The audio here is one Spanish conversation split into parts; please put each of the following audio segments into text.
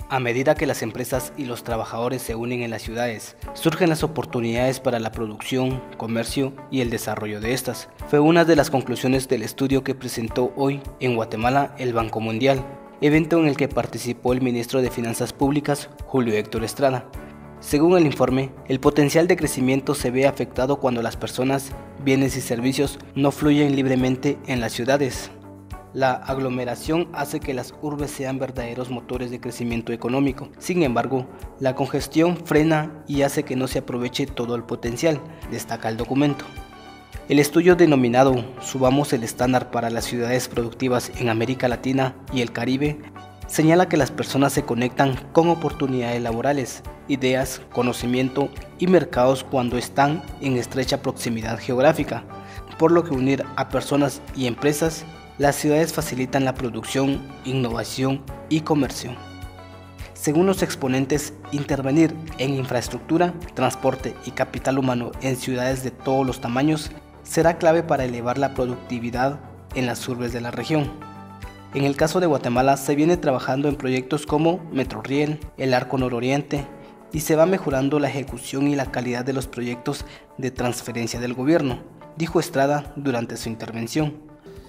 A medida que las empresas y los trabajadores se unen en las ciudades, surgen las oportunidades para la producción, comercio y el desarrollo de estas. Fue una de las conclusiones del estudio que presentó hoy en Guatemala el Banco Mundial, evento en el que participó el ministro de Finanzas Públicas, Julio Héctor Estrada. Según el informe, el potencial de crecimiento se ve afectado cuando las personas, bienes y servicios no fluyen libremente en las ciudades. La aglomeración hace que las urbes sean verdaderos motores de crecimiento económico. Sin embargo, la congestión frena y hace que no se aproveche todo el potencial, destaca el documento. El estudio denominado Subamos el estándar para las ciudades productivas en América Latina y el Caribe señala que las personas se conectan con oportunidades laborales, ideas, conocimiento y mercados cuando están en estrecha proximidad geográfica, por lo que unir a personas y empresas. Las ciudades facilitan la producción, innovación y comercio. Según los exponentes, intervenir en infraestructura, transporte y capital humano en ciudades de todos los tamaños será clave para elevar la productividad en las urbes de la región. En el caso de Guatemala se viene trabajando en proyectos como Metroriel, el Arco Nororiente, y se va mejorando la ejecución y la calidad de los proyectos de transferencia del gobierno, dijo Estrada durante su intervención.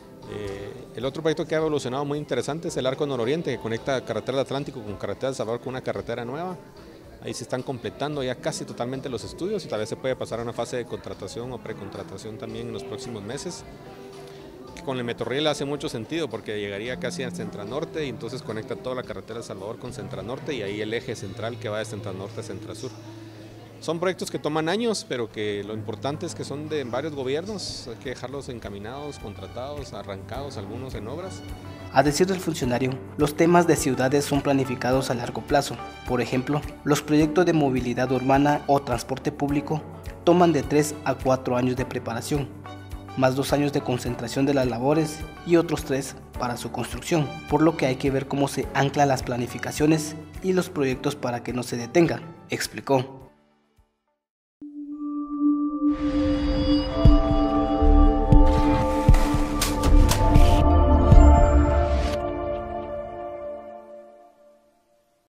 El otro proyecto que ha evolucionado muy interesante es el Arco Nororiente, que conecta Carretera del Atlántico con Carretera del Salvador con una carretera nueva. Ahí se están completando ya casi totalmente los estudios y tal vez se puede pasar a una fase de contratación o precontratación también en los próximos meses. Con el Metroriel hace mucho sentido porque llegaría casi a Centranorte y entonces conecta toda la carretera del Salvador con Centranorte y ahí el eje central que va de Centranorte a Centrasur. Son proyectos que toman años, pero que lo importante es que son de varios gobiernos, hay que dejarlos encaminados, contratados, arrancados, algunos en obras. A decir del funcionario, los temas de ciudades son planificados a largo plazo. Por ejemplo, los proyectos de movilidad urbana o transporte público toman de 3 a 4 años de preparación, más 2 años de concentración de las labores y otros 3 para su construcción, por lo que hay que ver cómo se anclan las planificaciones y los proyectos para que no se detengan, explicó.